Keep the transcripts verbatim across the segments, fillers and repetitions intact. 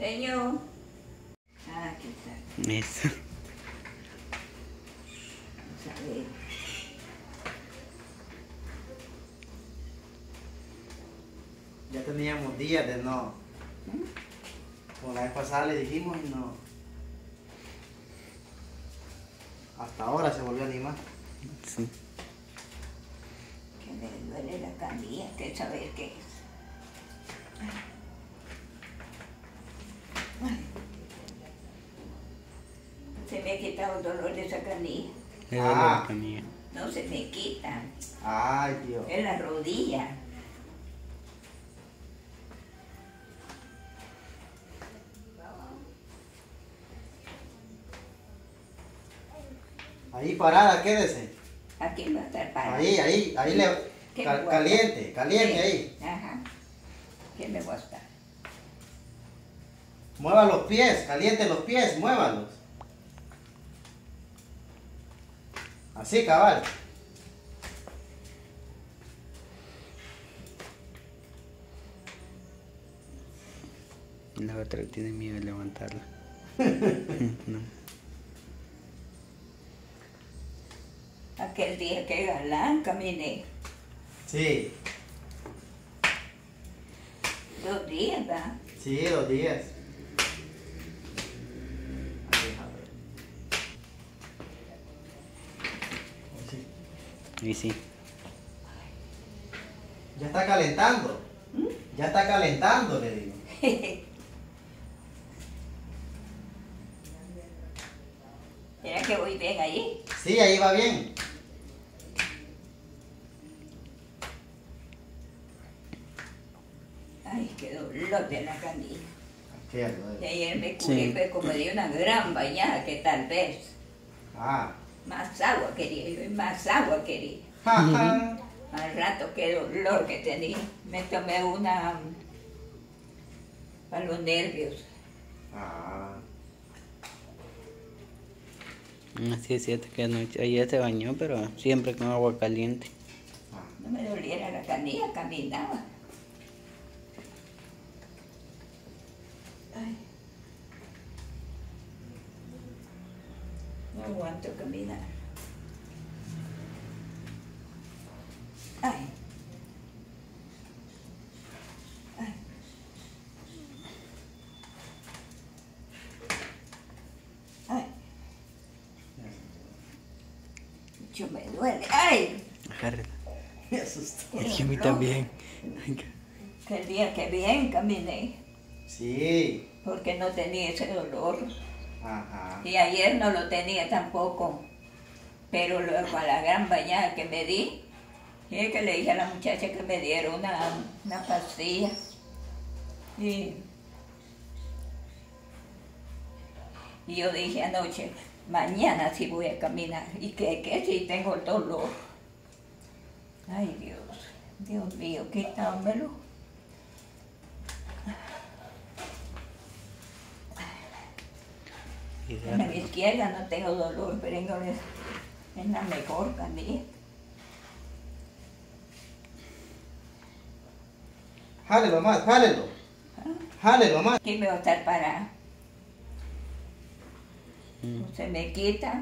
Señor. Ah, aquí está. Eso. Vamos a ver. Ya teníamos días de no. Como la vez pasada le dijimos y no. Hasta ahora se volvió a animar. Sí. Que me duele la canilla, que saber qué es. Ay. Se me ha quitado el dolor de esa canilla. Es Ah. dolor de canilla. No se me quita. Ay, Dios. Es la rodilla. Ahí parada, quédese. Aquí va a estar parado. Ahí, ahí, ahí le. ¿Qué cal- me voy a caliente, hacer? caliente Sí. ahí. Ajá. ¿Qué me voy a estar? Mueva los pies, caliente los pies, muévalos. Así, cabal. La otra tiene miedo de levantarla. No. Aquel día que galán caminé. Sí, Dos días, ¿verdad? sí, dos días. Ahí, a ver. Sí. Y sí. Ya está calentando. Ya está calentando, le digo. Mira que voy bien ahí. Sí, ahí va bien. Ay, qué dolor de la canilla. Aquí, ahí va. Y ayer me curé, Sí. fue como de una gran bañada que tal vez Ah. más agua quería, yo, y más agua quería. Ja, ja. Al rato qué dolor que tenía. Me tomé una mm, para los nervios. Ah. Así es cierto que anoche, ayer se bañó, pero siempre con agua caliente. Ah. No me doliera la canilla, caminaba. Ay. No aguanto caminar. Ay. Ay. Ay. Mucho me duele. Ay. Agárrala. Me asustó. Es que a mí No. también. Que el día que bien caminé, Sí. porque no tenía ese dolor. Ajá. Y ayer no lo tenía tampoco. Pero luego a la gran bañada que me di, y es que le dije a la muchacha que me diera una, una pastilla. Y, y yo dije anoche, mañana sí voy a caminar. Y que, que sí tengo el dolor. Ay Dios, Dios mío, quítamelo. Y En la izquierda no tengo dolor, pero en, la- en la mejor canilla. Jálelo más, jálelo. Jálelo más. Aquí me va a estar parada. Mm. No se me quita.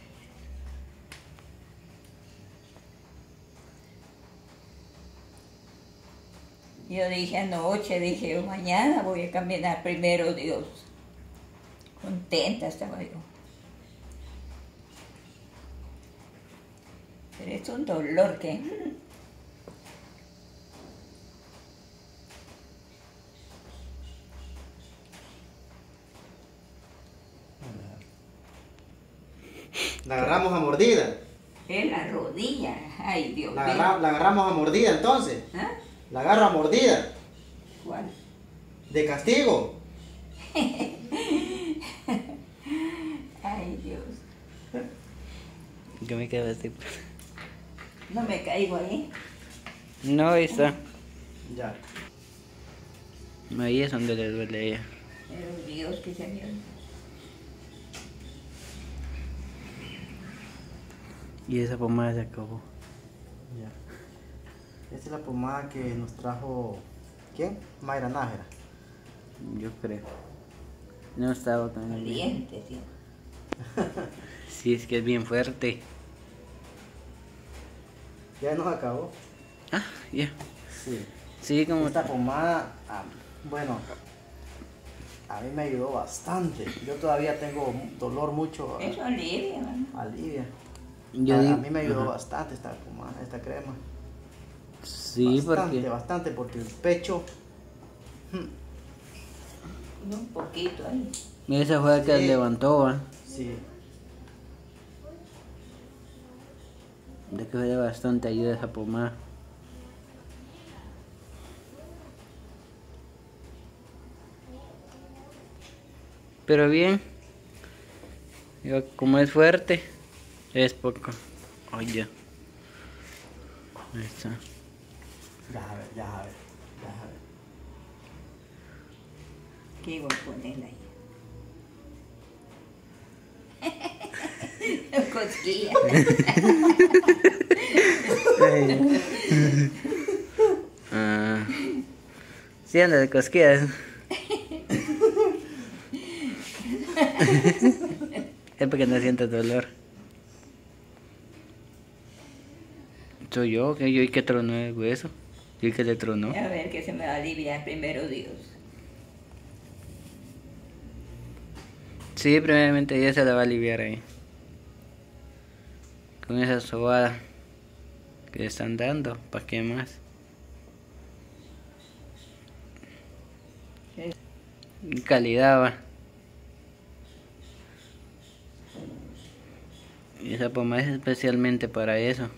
Yo dije anoche, dije yo mañana voy a caminar primero Dios. Contenta estaba yo. Pero es un dolor que... La agarramos a mordida. Es la rodilla. Ay, Dios La, mío. agarra- la agarramos a mordida entonces. ¿Ah? La agarro a mordida. ¿Cuál? De castigo. Ay, Dios. Yo me quedo así. No me caigo ahí. No, ahí está. Ya. Ahí es donde le duele a ella. Pero Dios que se me... Y esa pomada se acabó. Ya. Esta es la pomada que nos trajo. ¿Quién? Mayra Nájera. Yo creo. No estaba tan bien. Valiente, tío. Sí, es que es bien fuerte. Ya nos acabó. Ah, ya. Sí. Sí, como... Esta pomada, ah, bueno, a mí me ayudó bastante. Yo todavía tengo dolor mucho. Eso alivia, ¿no? Alivia. Yo a, digo- a mí me ayudó Ajá. bastante esta pomada, esta crema. Sí, bastante, porque... bastante, porque el pecho. Y un poquito ahí. Esa fue la que Sí. levantó, ¿va? Sí. De que fue de bastante ayuda esa pomada. Pero bien. Digo, como es fuerte, es poco. Oye. Ahí está. Ya a ver, ya a ver, ya a ver. ¿Qué voy a ponerla ahí? Cosquilla. Ah. Sí, anda de cosquillas. Es porque no siento dolor. Soy yo, que yo y que tronó el hueso. Yo y que le tronó. A ver que se me va a aliviar primero Dios. Sí, primeramente ya se la va a aliviar ahí. Con esa sobada que le están dando, ¿para qué más? Sí. Calidad va. Y esa pomada es especialmente para eso.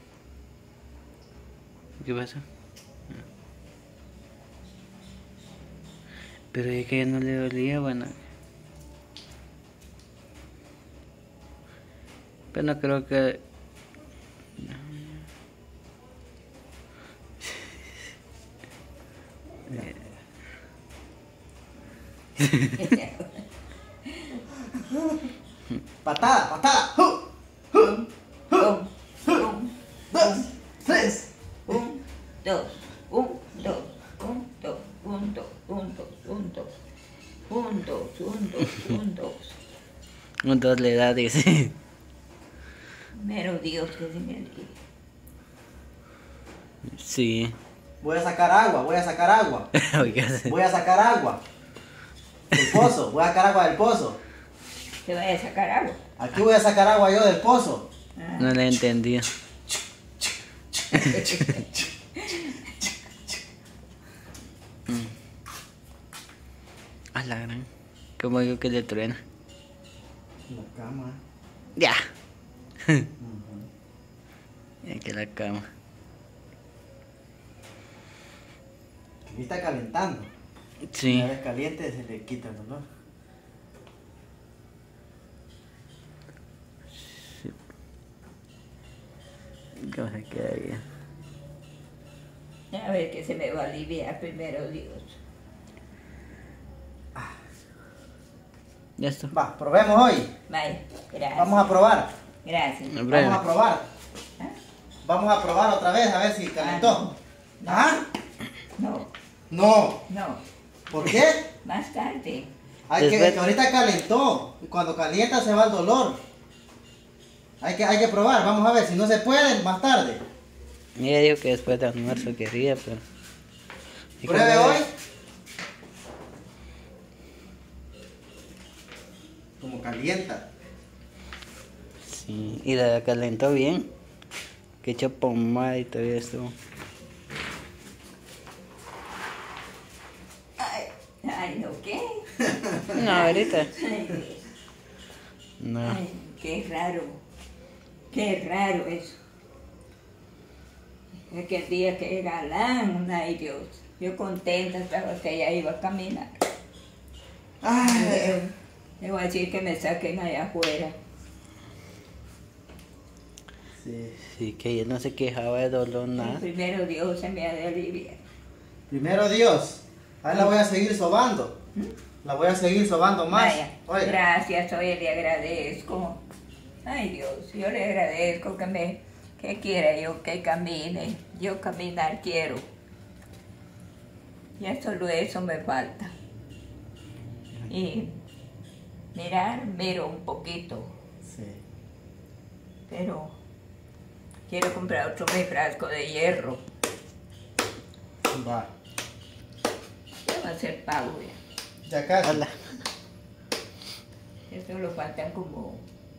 ¿Qué pasó? Ah. Pero es que ya no le dolía, bueno. Pero no creo que... Patada, patada. ¡Hu! Un, un, un, Dos, tres. un, dos, un, dos, un, dos, un, dos, un, dos, un, dos, un, dos, un, dos, un, dos. Un dos le da, dice. Mero Dios que se me alivie. Sí. Voy a sacar agua, voy a sacar agua. Oiga, Voy a sacar agua. Del pozo, voy a sacar agua del pozo. Se vaya a sacar agua. Aquí voy a sacar agua yo del pozo. Ah, no le entendí. A la gran. Como digo que le truena. La cama. Ya. Ujú. Es que la cama. Aquí está calentando. Sí. Una vez caliente se le quita el dolor. ¿Cómo se queda bien? a ver que se me va a aliviar primero Dios. Ya está. Va, probemos hoy. Vaya, gracias. Vamos a probar. Gracias. En breve. Vamos a probar. ¿Ah? Vamos a probar otra vez a ver si calentó. No. ¿Ah? No, No. no, ¿Por qué? más tarde. Hay que, Después- que ahorita calentó. Y cuando calienta se va el dolor. Hay que, hay que probar. Vamos a ver. Si no se puede, más tarde. Ella dijo que después de almuerzo quería, pero... ¿Y cómo Pruebe es? hoy. Como calienta. Sí, y la calentó bien. Que echó pomada y todo esto. Ay, ay, no, ¿qué? No, ahorita. Ay, No. ay, qué raro. Qué raro eso. Aquel día que galán, ay Dios. Yo contenta estaba que ella iba a caminar. Ay. Le voy a decir que me saquen allá afuera. Sí. Sí, que ella no se quejaba de dolor, nada. Primero Dios se me ha de aliviar. Primero Dios. Ahí la voy a seguir sobando. La voy a seguir sobando más. Vaya, Oiga. gracias, hoy le agradezco. Ay Dios, yo le agradezco que me, que quiera yo que camine. Yo caminar quiero. Ya solo eso me falta. Y mirar, miro un poquito, Sí. pero quiero comprar otro mi frasco de hierro. Va. Ya va a ser pago ya. Ya casi. Hola. Ya solo faltan como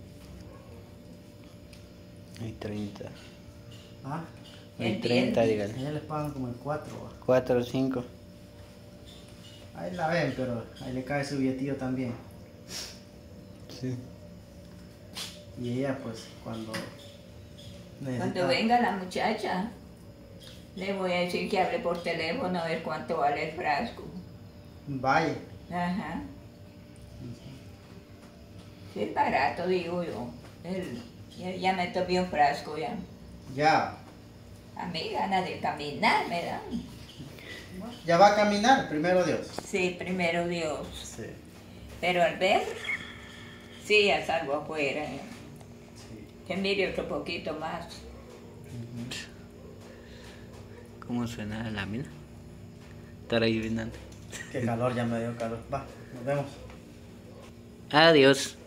Hay treinta. ¿Ah? Hay El treinta, viernes. dígale. Ellos les pagan como en cuatro. ¿Va? cuatro o cinco. Ahí la ven, pero ahí le cae su billetillo también. Sí. Y ella pues cuando necesita... Cuando venga la muchacha, le voy a decir que hable por teléfono a ver cuánto vale el frasco. Vaya. Ajá. Sí, es barato, digo yo. El- ya, ya me tomé un frasco ya. Ya. A mí ganas de caminar me dan. Ya va a caminar, primero Dios. Sí, primero Dios. Sí. Pero al ver, sí, ya salgo afuera. eh. Sí. Que mire otro poquito más. ¿Cómo suena la lámina? Estar adivinando. Qué calor, ya me dio calor. Va, nos vemos. Adiós.